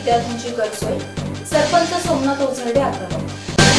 विद्यार्थ्यांची गैरसोय, सरपंच सोमनाथ ओझरडे आक्रमक।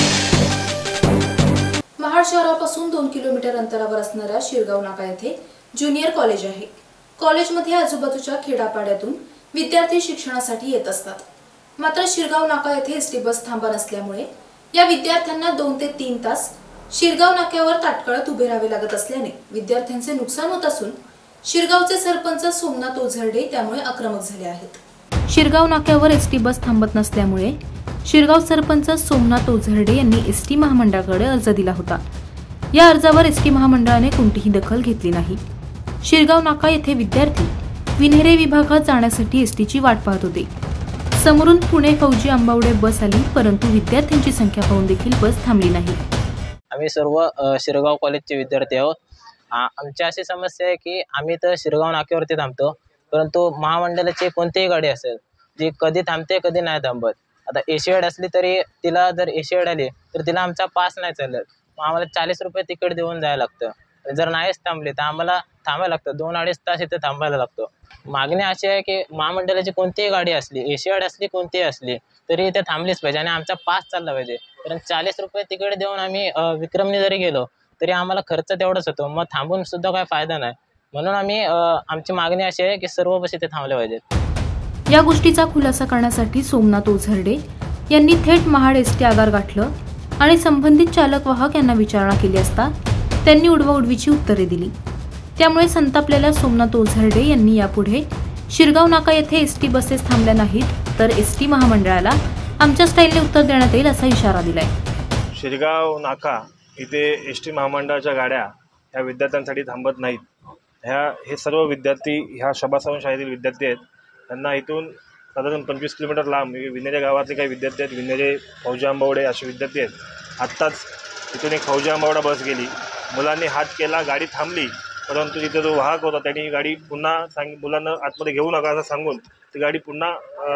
महाड शहरापासून 2 किलोमीटर अंतरावर असणाऱ्या शिरगाव नाका येथे ज्युनियर कॉलेज आहे। कॉलेजमध्ये आजूबाजूच्या खेडापाड्यातून विद्यार्थी शिक्षणासाठी येत असतात। मात्र शिरगाव नाका येथे एसटी बस थांबा नसल्यामुळे या विद्यार्थ्यांना 2 ते 3 तास शिरगाव नाक्यावर ताटकळत उभे राहावे लागत असल्याने विद्यार्थ्यांचे नुकसान होत असून शिरगावचे सरपंच सोमनाथ ओझरडे त्यामुळे आक्रमक झाले आहेत। शिरगाव नाक्यावर एसटी बस थांबत नसल्यामुळे शिरगाव सरपंच सोमनाथ ओझरडे यांनी एसटी महामंडळाकडे अर्ज दिला होता। या अर्जावर एसटी महामंडळाने कोणतीही दखल घेतली नाही। शिरगाव नाका येथे विद्यार्थी विन्हेरे विभागात जाण्यासाठी एसटीची वाट पाहत होते। समोरून पुणे फौजी आंबावडे बस आली, परंतु विद्यार्थ्यांची संख्या पाहून देखील बस थांबली नाही। आम्ही सर्व शिरगाव कॉलेजचे विद्यार्थी आहोत। आमची अशी समस्या आहे की आम्ही तर शिरगाव नाक्यावरती थांबतो, परंतु महामंडळाची कोणतीही गाडी असेल जी कधी थांबते कधी नाही थांबत। आता एशियड असली तरी तिला जर एशियड आली तर तिला आमचा पास नाही चालत, आम्हाला 40 रुपये तिकीट देऊन जायला लागतं। जर नाहीच थांबली तर आम्हाला थांबायला लागतं, 2-2.5 तास इथे थांबायला लागतं। मागणी अशी आहे की महामंडळाची कोणतीही गाडी असली, एशियड असली कोणतीही असली तरी इथे थांबलीच पाहिजे आणि आमचा पास चालला पाहिजे। कारण 40 रुपये तिकीट देऊन आम्ही विक्रमने जरी गेलो तरी आम्हाला खर्च तेवढाच होतो, मग थांबून सुद्धा काही फायदा नाही। म्हणून आम्ही आमची मागणी अशी आहे की सर्व बस इथे थांबल्या पाहिजेत। या गोष्टीचा खुलासा करण्यासाठी सोमनाथ ओझरडे यांनी थेट महाड एसटी आगार गाठलं आणि संबंधित चालक वाहक यांना विचारणा केली असता त्यांनी उडवाउडवीची उत्तरे दिली। त्यामुळे संतापलेल्या सोमनाथ ओझरडे यांनी यापुढे शिरगाव नाका येथे एसटी बसेस थांबल्या नाहीत तर एसटी महामंडळाला आमच्या स्टाईलने उत्तर देण्यात येईल असा इशारा दिलाय। शिरगाव नाका इथे एसटी महामंडळाच्या गाड्या ह्या विद्यार्थ्यांसाठी थांबत नाहीत। हे सर्व विद्यार्थी ह्या शबासवन शाळेतील विद्यार्थी आहेत। त्यांना इथून साधारण 25 किलोमीटर लांब विन्हेरे गावातले काही विद्यार्थी आहेत, विन्हेरे फौजी आंबावडे असे विद्यार्थी आहेत। आत्ताच इथून एक फौजी आंबावडा बस गेली, मुलांनी हात केला, गाडी थांबली, परंतु तिथे जो वाहक होता त्यांनी गाडी पुन्हा मुलांना आतमध्ये घेऊ नका असं सांगून ती गाडी पुन्हा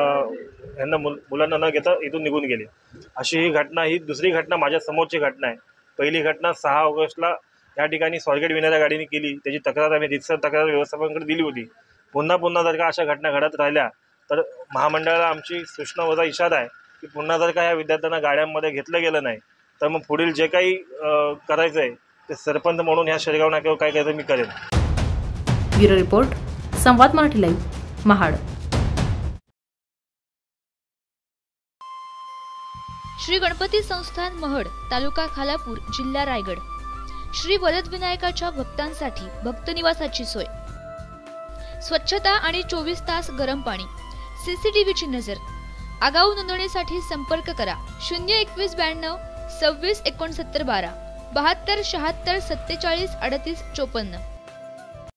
यांना मुलांना न घेता इथून निघून गेली। अशी ही घटना, ही दुसरी घटना माझ्या समोरची घटना आहे। पहिली घटना 6 ऑगस्टला या ठिकाणी स्वारगेट विन्हेरे गाडीने केली, त्याची तक्रार आम्ही रितसर तक्रार व्यवस्थापनाकडे दिली होती। पुन्हा जर का अशा घटना घडत राहिल्या तर महामंडळाला आमची सूचना व इशारा आहे की पुन्हा जर का या विद्यार्थ्यांना गाड्यांमध्ये घेतलं गेलं नाही तर मग पुढील जे काही करायचं आहे ते सरपंच म्हणून ह्या शिरगाव नाक्यावर काय करायचं मी करेन। ब्युरो रिपोर्ट, संवाद मराठी लाईव्ह, महाड। श्री गणपती संस्थान महड, तालुका खालापूर, जिल्हा रायगड। श्री वरदविनायकाच्या भक्तांसाठी भक्त निवासाची सोय, स्वच्छता आणि 24 तास गरम पाणी, सीसीटीव्हीची नजर। आगाऊ नोंदणीसाठी संपर्क करा 02192 26 69 12 72 76 47 38 54।